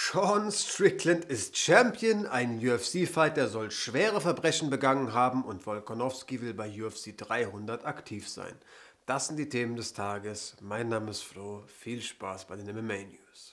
Sean Strickland ist Champion, ein UFC-Fighter soll schwere Verbrechen begangen haben und Volkanovski will bei UFC 300 aktiv sein. Das sind die Themen des Tages. Mein Name ist Flo. Viel Spaß bei den MMA News.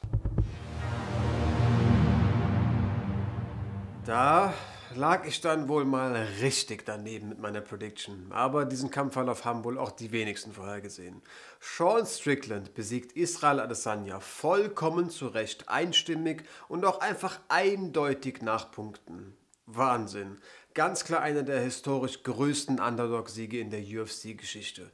Da lag ich dann wohl mal richtig daneben mit meiner Prediction, aber diesen Kampfverlauf haben wohl auch die wenigsten vorhergesehen. Sean Strickland besiegt Israel Adesanya vollkommen zu Recht, einstimmig und auch einfach eindeutig nach Punkten. Wahnsinn. Ganz klar einer der historisch größten Underdog-Siege in der UFC-Geschichte.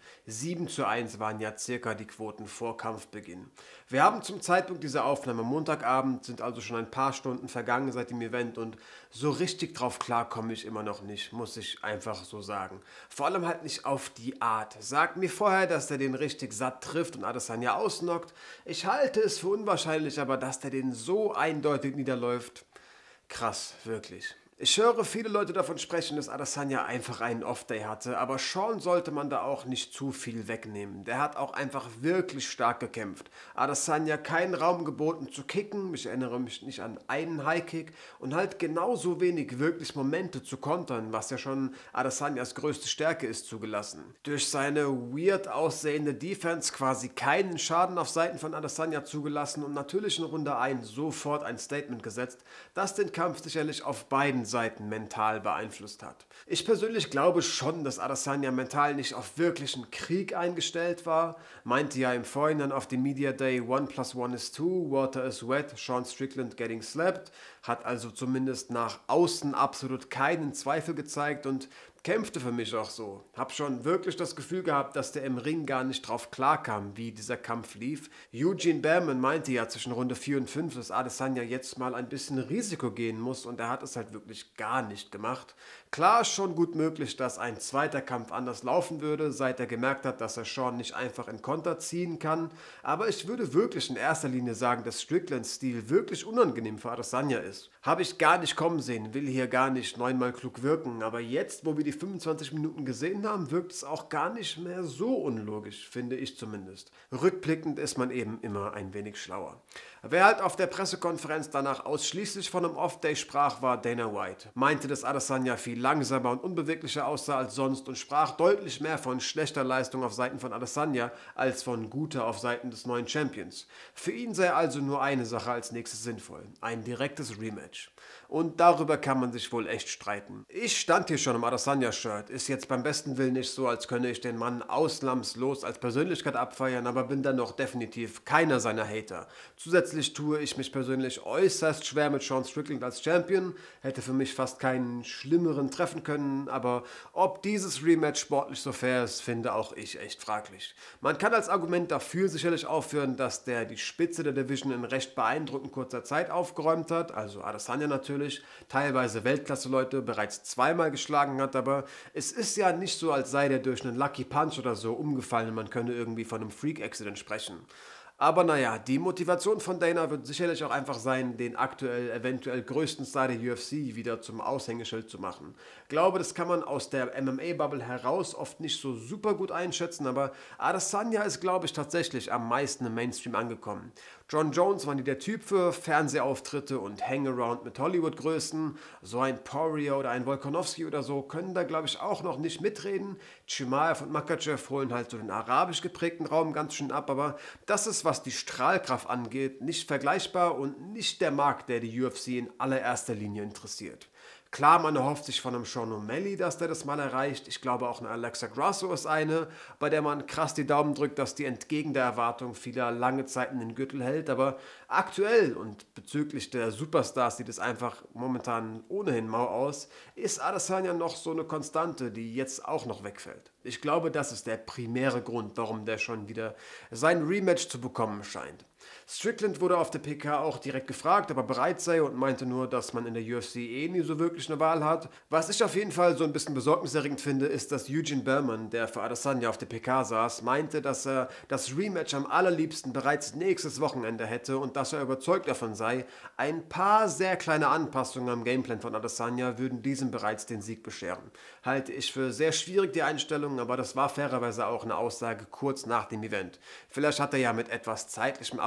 7:1 waren ja circa die Quoten vor Kampfbeginn. Wir haben zum Zeitpunkt dieser Aufnahme Montagabend, sind also schon ein paar Stunden vergangen seit dem Event und so richtig drauf klar komme ich immer noch nicht, muss ich einfach so sagen. Vor allem halt nicht auf die Art. Sagt mir vorher, dass der den richtig satt trifft und Adesanya ausnockt. Ich halte es für unwahrscheinlich, aber dass der den so eindeutig niederläuft, krass, wirklich. Ich höre viele Leute davon sprechen, dass Adesanya einfach einen Off-Day hatte, aber Sean sollte man da auch nicht zu viel wegnehmen. Der hat auch einfach wirklich stark gekämpft. Adesanya keinen Raum geboten zu kicken, ich erinnere mich nicht an einen High-Kick und halt genauso wenig wirklich Momente zu kontern, was ja schon Adesanyas größte Stärke ist, zugelassen. Durch seine weird aussehende Defense quasi keinen Schaden auf Seiten von Adesanya zugelassen und natürlich in Runde 1 sofort ein Statement gesetzt, das den Kampf sicherlich auf beiden Seiten mental beeinflusst hat. Ich persönlich glaube schon, dass Adesanya mental nicht auf wirklichen Krieg eingestellt war, meinte ja im Vorhinein auf dem Media Day 1+1 is 2, Water is wet, Sean Strickland getting slapped, hat also zumindest nach außen absolut keinen Zweifel gezeigt und kämpfte für mich auch so. Hab schon wirklich das Gefühl gehabt, dass der im Ring gar nicht drauf klarkam, wie dieser Kampf lief. Eugene Bareman meinte ja zwischen Runde 4 und 5, dass Adesanya jetzt mal ein bisschen Risiko gehen muss und er hat es halt wirklich gar nicht gemacht. Klar ist schon gut möglich, dass ein zweiter Kampf anders laufen würde, seit er gemerkt hat, dass er Sean nicht einfach in Konter ziehen kann, aber ich würde wirklich in erster Linie sagen, dass Stricklands Stil wirklich unangenehm für Adesanya ist. Habe ich gar nicht kommen sehen, will hier gar nicht neunmal klug wirken, aber jetzt, wo wir die 25 Minuten gesehen haben, wirkt es auch gar nicht mehr so unlogisch, finde ich zumindest. Rückblickend ist man eben immer ein wenig schlauer. Wer halt auf der Pressekonferenz danach ausschließlich von einem Off-Day sprach, war Dana White. Meinte, dass Adesanya viel langsamer und unbeweglicher aussah als sonst und sprach deutlich mehr von schlechter Leistung auf Seiten von Adesanya als von guter auf Seiten des neuen Champions. Für ihn sei also nur eine Sache als nächstes sinnvoll: ein direktes Rematch. Und darüber kann man sich wohl echt streiten. Ich stand hier schon im Adesanya-Shirt, ist jetzt beim besten Willen nicht so, als könne ich den Mann ausnahmslos als Persönlichkeit abfeiern, aber bin dann noch definitiv keiner seiner Hater. Zusätzlich tue ich mich persönlich äußerst schwer mit Sean Strickland als Champion, hätte für mich fast keinen schlimmeren treffen können, aber ob dieses Rematch sportlich so fair ist, finde auch ich echt fraglich. Man kann als Argument dafür sicherlich aufführen, dass der die Spitze der Division in recht beeindruckend kurzer Zeit aufgeräumt hat, also Adesanya natürlich, teilweise Weltklasse-Leute bereits zweimal geschlagen hat, aber es ist ja nicht so, als sei der durch einen Lucky Punch oder so umgefallen und man könne irgendwie von einem Freak-Accident sprechen. Aber naja, die Motivation von Dana wird sicherlich auch einfach sein, den aktuell eventuell größten Star der UFC wieder zum Aushängeschild zu machen. Ich glaube, das kann man aus der MMA-Bubble heraus oft nicht so super gut einschätzen, aber Adesanya ist, glaube ich, tatsächlich am meisten im Mainstream angekommen. John Jones war nie der Typ für Fernsehauftritte und Hangaround mit Hollywood-Größen. So ein Poirier oder ein Volkanovski oder so können da, glaube ich, auch noch nicht mitreden. Chimaev und Makhachev holen halt so den arabisch geprägten Raum ganz schön ab, aber das ist, was die Strahlkraft angeht, nicht vergleichbar und nicht der Markt, der die UFC in allererster Linie interessiert. Klar, man erhofft sich von einem Sean O'Malley, dass der das mal erreicht. Ich glaube, auch eine Alexa Grasso ist eine, bei der man krass die Daumen drückt, dass die entgegen der Erwartung vieler lange Zeit in den Gürtel hält. Aber aktuell und bezüglich der Superstars sieht es einfach momentan ohnehin mau aus, ist Adesanya noch so eine Konstante, die jetzt auch noch wegfällt. Ich glaube, das ist der primäre Grund, warum der schon wieder sein Rematch zu bekommen scheint. Strickland wurde auf der PK auch direkt gefragt, ob er bereit sei und meinte nur, dass man in der UFC eh nie so wirklich eine Wahl hat. Was ich auf jeden Fall so ein bisschen besorgniserregend finde, ist, dass Eugene Bareman, der für Adesanya auf der PK saß, meinte, dass er das Rematch am allerliebsten bereits nächstes Wochenende hätte und dass er überzeugt davon sei, ein paar sehr kleine Anpassungen am Gameplan von Adesanya würden diesem bereits den Sieg bescheren. Halte ich für sehr schwierig die Einstellung, aber das war fairerweise auch eine Aussage kurz nach dem Event. Vielleicht hat er ja mit etwas zeitlichem Abstand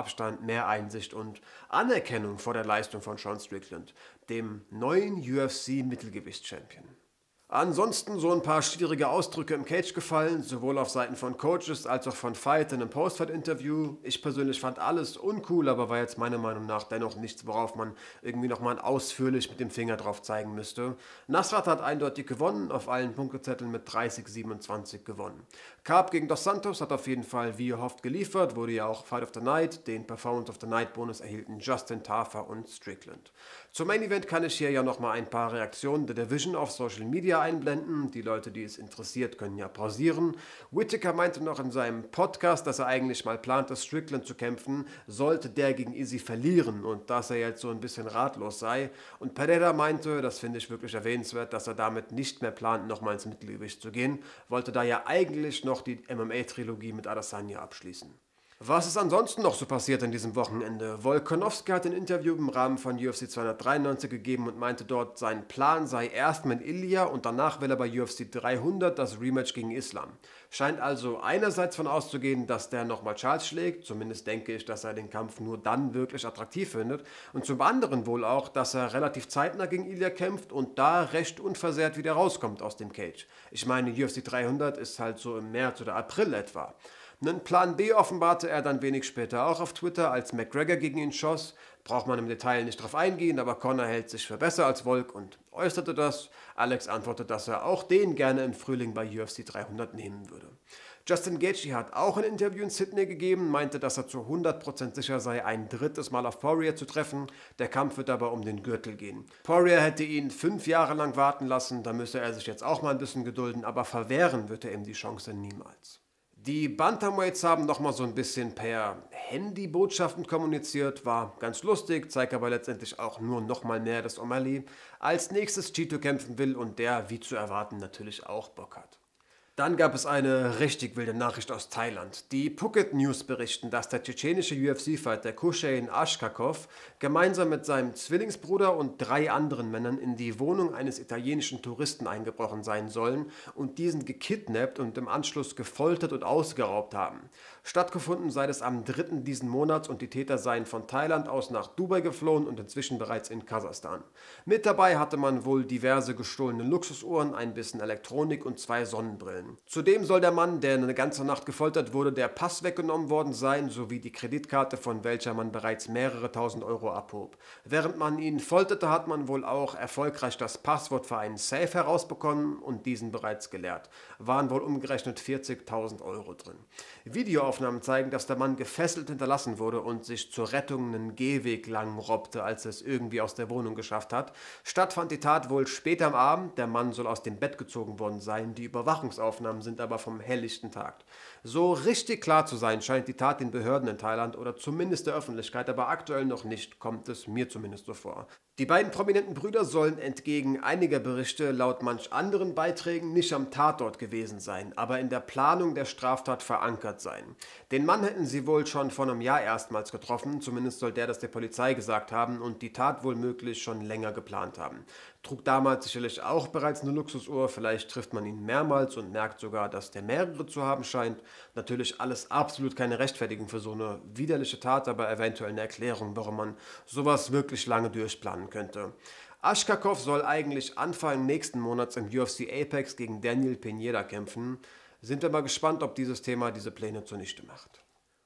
Abstand mehr Einsicht und Anerkennung vor der Leistung von Sean Strickland, dem neuen UFC-Mittelgewichts-Champion. Ansonsten so ein paar schwierige Ausdrücke im Cage gefallen, sowohl auf Seiten von Coaches als auch von Fight in einem Post-Fight-Interview. Ich persönlich fand alles uncool, aber war jetzt meiner Meinung nach dennoch nichts, worauf man irgendwie nochmal ausführlich mit dem Finger drauf zeigen müsste. Nasrat hat eindeutig gewonnen, auf allen Punktezetteln mit 30-27 gewonnen. Kaab gegen Dos Santos hat auf jeden Fall wie erhofft geliefert, wurde ja auch Fight of the Night, den Performance of the Night Bonus erhielten Justin Tafa und Strickland. Zum Main Event kann ich hier ja nochmal ein paar Reaktionen der Division auf Social Media einblenden. Die Leute, die es interessiert, können ja pausieren. Whittaker meinte noch in seinem Podcast, dass er eigentlich mal plante, Strickland zu kämpfen, sollte der gegen Izzy verlieren und dass er jetzt so ein bisschen ratlos sei. Und Pereira meinte, das finde ich wirklich erwähnenswert, dass er damit nicht mehr plant, nochmal ins Mittelgewicht zu gehen, wollte da ja eigentlich noch die MMA-Trilogie mit Adesanya abschließen. Was ist ansonsten noch so passiert an diesem Wochenende? Volkanovski hat ein Interview im Rahmen von UFC 293 gegeben und meinte dort, sein Plan sei erst mit Ilya und danach will er bei UFC 300 das Rematch gegen Islam. Scheint also einerseits von auszugehen, dass der nochmal Charles schlägt, zumindest denke ich, dass er den Kampf nur dann wirklich attraktiv findet, und zum anderen wohl auch, dass er relativ zeitnah gegen Ilya kämpft und da recht unversehrt wieder rauskommt aus dem Cage. Ich meine, UFC 300 ist halt so im März oder April etwa. Einen Plan B offenbarte er dann wenig später auch auf Twitter, als McGregor gegen ihn schoss. Braucht man im Detail nicht drauf eingehen, aber Conor hält sich für besser als Volk und äußerte das. Alex antwortet, dass er auch den gerne im Frühling bei UFC 300 nehmen würde. Justin Gaethje hat auch ein Interview in Sydney gegeben, meinte, dass er zu 100% sicher sei, ein drittes Mal auf Poirier zu treffen. Der Kampf wird aber um den Gürtel gehen. Poirier hätte ihn 5 Jahre lang warten lassen, da müsse er sich jetzt auch mal ein bisschen gedulden, aber verwehren wird er ihm die Chance niemals. Die Bantamweights haben nochmal so ein bisschen per Handy Botschaften kommuniziert, war ganz lustig, zeigt aber letztendlich auch nur nochmal mehr, dass O'Malley als nächstes Chito kämpfen will und der, wie zu erwarten, natürlich auch Bock hat. Dann gab es eine richtig wilde Nachricht aus Thailand. Die Phuket News berichten, dass der tschetschenische UFC-Fighter Kushain Ashkakov gemeinsam mit seinem Zwillingsbruder und 3 anderen Männern in die Wohnung eines italienischen Touristen eingebrochen sein sollen und diesen gekidnappt und im Anschluss gefoltert und ausgeraubt haben. Stattgefunden sei es am 3. diesen Monats und die Täter seien von Thailand aus nach Dubai geflohen und inzwischen bereits in Kasachstan. Mit dabei hatte man wohl diverse gestohlene Luxusuhren, ein bisschen Elektronik und 2 Sonnenbrillen. Zudem soll der Mann, der eine ganze Nacht gefoltert wurde, der Pass weggenommen worden sein, sowie die Kreditkarte, von welcher man bereits mehrere tausend Euro abhob. Während man ihn folterte, hat man wohl auch erfolgreich das Passwort für einen Safe herausbekommen und diesen bereits geleert. Waren wohl umgerechnet 40.000 Euro drin. Videoaufnahmen zeigen, dass der Mann gefesselt hinterlassen wurde und sich zur Rettung einen Gehweg lang robbte, als er es irgendwie aus der Wohnung geschafft hat. Statt fand die Tat wohl später am Abend, der Mann soll aus dem Bett gezogen worden sein, die Überwachungsaufnahmen sind aber vom helllichten Tag. So richtig klar zu sein scheint die Tat den Behörden in Thailand oder zumindest der Öffentlichkeit, aber aktuell noch nicht, kommt es mir zumindest so vor. Die beiden prominenten Brüder sollen entgegen einiger Berichte laut manch anderen Beiträgen nicht am Tatort gewesen sein, aber in der Planung der Straftat verankert sein. Den Mann hätten sie wohl schon vor einem Jahr erstmals getroffen, zumindest soll der das der Polizei gesagt haben und die Tat wohl möglich schon länger geplant haben. Trug damals sicherlich auch bereits eine Luxusuhr, vielleicht trifft man ihn mehrmals und merkt sogar, dass der mehrere zu haben scheint. Natürlich alles absolut keine Rechtfertigung für so eine widerliche Tat, aber eventuell eine Erklärung, warum man sowas wirklich lange durchplanen könnte. Ashkakov soll eigentlich Anfang nächsten Monats im UFC Apex gegen Daniel Pineda kämpfen. Sind wir mal gespannt, ob dieses Thema diese Pläne zunichte macht.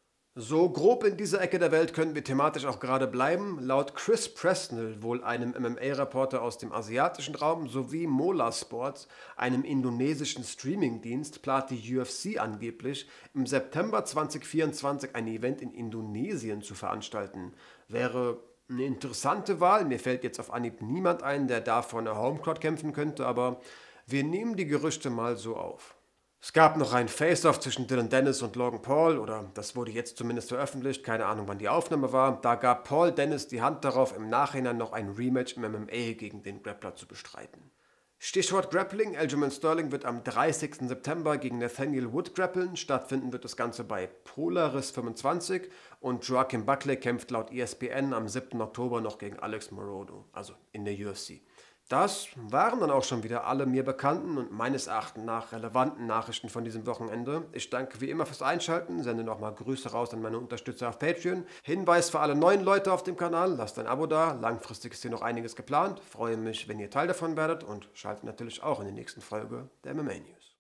So grob in dieser Ecke der Welt können wir thematisch auch gerade bleiben. Laut Chris Presnell, wohl einem MMA-Reporter aus dem asiatischen Raum, sowie Mola Sports, einem indonesischen Streamingdienst, plant die UFC angeblich, im September 2024 ein Event in Indonesien zu veranstalten. Wäre eine interessante Wahl. Mir fällt jetzt auf Anhieb niemand ein, der da vor einer Homecrowd kämpfen könnte, aber wir nehmen die Gerüchte mal so auf. Es gab noch ein Face-Off zwischen Dylan Dennis und Logan Paul, oder das wurde jetzt zumindest veröffentlicht, keine Ahnung wann die Aufnahme war. Da gab Paul Dennis die Hand darauf, im Nachhinein noch ein Rematch im MMA gegen den Grappler zu bestreiten. Stichwort Grappling, Aljamain Sterling wird am 30. September gegen Nathaniel Wood grappeln, stattfinden wird das Ganze bei Polaris 25 und Joaquin Buckley kämpft laut ESPN am 7. Oktober noch gegen Alex Morodo, also in der UFC. Das waren dann auch schon wieder alle mir bekannten und meines Erachtens nach relevanten Nachrichten von diesem Wochenende. Ich danke wie immer fürs Einschalten, sende nochmal Grüße raus an meine Unterstützer auf Patreon. Hinweis für alle neuen Leute auf dem Kanal, lasst ein Abo da, langfristig ist hier noch einiges geplant. Freue mich, wenn ihr Teil davon werdet und schaltet natürlich auch in die nächsten Folge der MMA News.